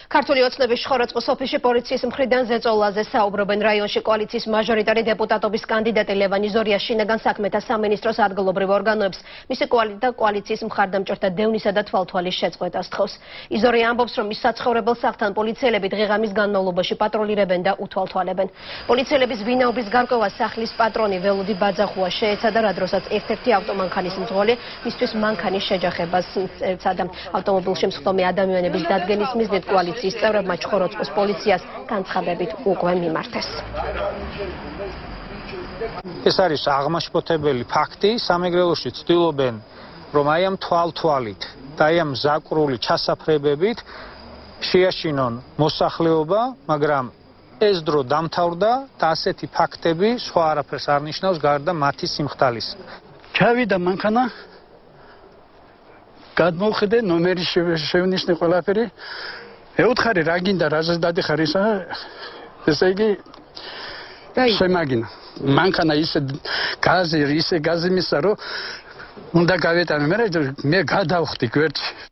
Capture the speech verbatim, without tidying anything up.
ქართული ოცნების შხოროწყუს ოფისში პოლიციის მხრიდან ზეწოლაზე საუბრობენ რაიონში კოალიციის მაჟორიტარი დეპუტატობის კანდიდატი ლევან იზორია შინაგან საქმეთა სამინისტროს ადგილობრივ ორგანოებს მისი კოალიცია კოალიციის მხარდამჭერთა დევნისა და თვალთვალის შეწყვეტას თხოვს. იზორია ამბობს, რომ მის საცხოვრებელ სახლთან პოლიციელები დღე-ღამის განმავლობაში პატროლირებენ და უთვალთვალებენ. პოლიციელების ვინაობის გარკვევა სახლის პატრონი ველუდი ბაძახუა შეეცადა, რა დროსაც ერთ-ერთი ავტომანქანის მძღოლი მისთვის მანქანის შეჯახებას ეცადა. ავტომობილში მსხდომი ადამიანების დადგენის მიზნით კოალიციის წევრებმა შხოროწყუს პოლიციას განცხადებით უკვე მიმართეს. ეს არის აღმაშფოთებელი ფაქტი, სამეგრელოში ცდილობენ, რომ აი ამ თვალთვალით და აი ამ ზაკრული ჩასაფრებებით შეაშინონ მოსახლეობა, მაგრამ ეს დრო დამთავრდა და ასეთი ფაქტები სხვა არაფერს არ ნიშნავს გარდა მათი სიმხდალის. ჩავიდა მანქანა, გადმოვხედე, ნომერი შევნიშნე ყველაფერი. ეუთხარი რა გინდა, რაზეც დადიხარ ისა, ესე იგი შემაგინა. მანქანა ისე გაზი, ისე გაზი მისცა, რომ უნდა გავეტანე, მე მე გადავხდი გვერდში.